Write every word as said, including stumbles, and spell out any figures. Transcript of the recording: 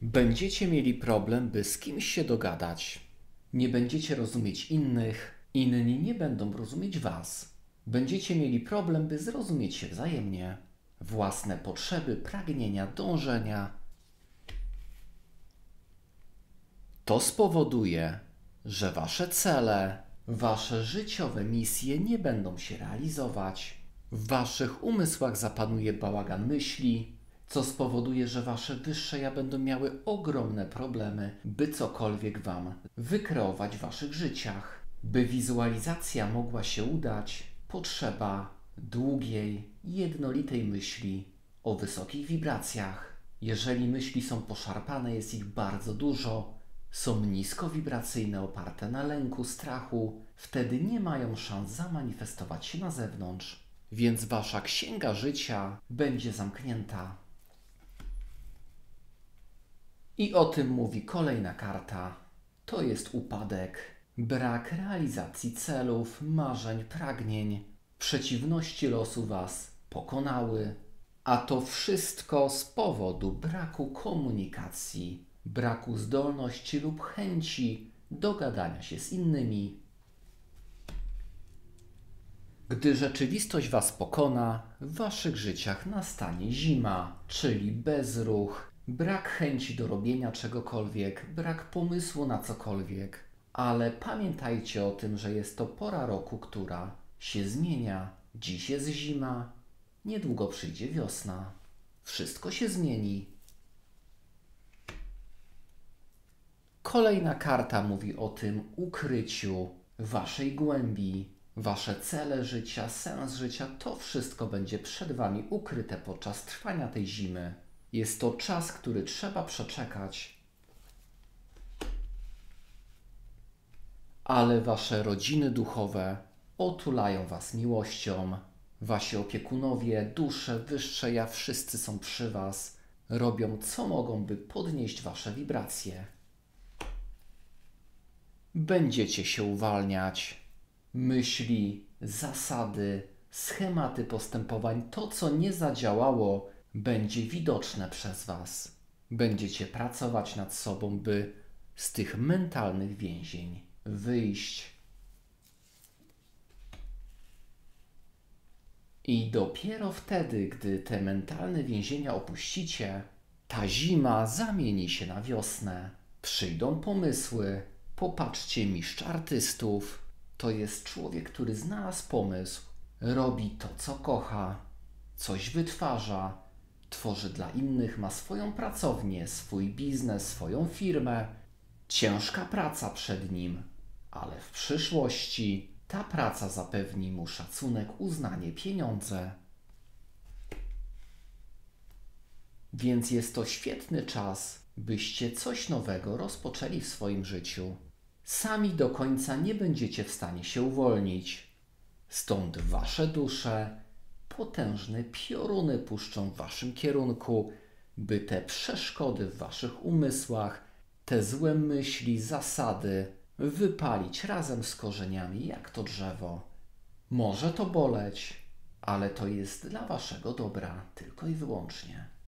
Będziecie mieli problem, by z kimś się dogadać. Nie będziecie rozumieć innych, inni nie będą rozumieć was. Będziecie mieli problem, by zrozumieć się wzajemnie. Własne potrzeby, pragnienia, dążenia. To spowoduje, że wasze cele, wasze życiowe misje nie będą się realizować. W waszych umysłach zapanuje bałagan myśli, co spowoduje, że wasze wyższe ja będą miały ogromne problemy, by cokolwiek wam wykreować w waszych życiach. By wizualizacja mogła się udać, potrzeba długiej, jednolitej myśli o wysokich wibracjach. Jeżeli myśli są poszarpane, jest ich bardzo dużo, są niskowibracyjne, oparte na lęku, strachu, wtedy nie mają szans zamanifestować się na zewnątrz. Więc wasza księga życia będzie zamknięta. I o tym mówi kolejna karta. To jest upadek, brak realizacji celów, marzeń, pragnień. Przeciwności losu was pokonały, a to wszystko z powodu braku komunikacji, braku zdolności lub chęci dogadania się z innymi. Gdy rzeczywistość was pokona, w waszych życiach nastanie zima, czyli bezruch, brak chęci do robienia czegokolwiek, brak pomysłu na cokolwiek. Ale pamiętajcie o tym, że jest to pora roku, która się zmienia. Dziś jest zima, niedługo przyjdzie wiosna. Wszystko się zmieni. Kolejna karta mówi o tym ukryciu waszej głębi. Wasze cele życia, sens życia, to wszystko będzie przed wami ukryte podczas trwania tej zimy. Jest to czas, który trzeba przeczekać. Ale wasze rodziny duchowe otulają was miłością. Wasi opiekunowie, dusze wyższe ja, wszyscy są przy was. Robią co mogą, by podnieść wasze wibracje. Będziecie się uwalniać. Myśli, zasady, schematy postępowań, to co nie zadziałało, będzie widoczne przez was. Będziecie pracować nad sobą, by z tych mentalnych więzień wyjść. I dopiero wtedy, gdy te mentalne więzienia opuścicie, ta zima zamieni się na wiosnę. Przyjdą pomysły. Popatrzcie, mistrz artystów. To jest człowiek, który znalazł pomysł. Robi to, co kocha. Coś wytwarza. Tworzy dla innych, ma swoją pracownię, swój biznes, swoją firmę. Ciężka praca przed nim, ale w przyszłości ta praca zapewni mu szacunek, uznanie, pieniądze. Więc jest to świetny czas, byście coś nowego rozpoczęli w swoim życiu. Sami do końca nie będziecie w stanie się uwolnić. Stąd wasze dusze potężne pioruny puszczą w waszym kierunku, by te przeszkody w waszych umysłach, te złe myśli, zasady wypalić razem z korzeniami jak to drzewo. Może to boleć, ale to jest dla waszego dobra tylko i wyłącznie.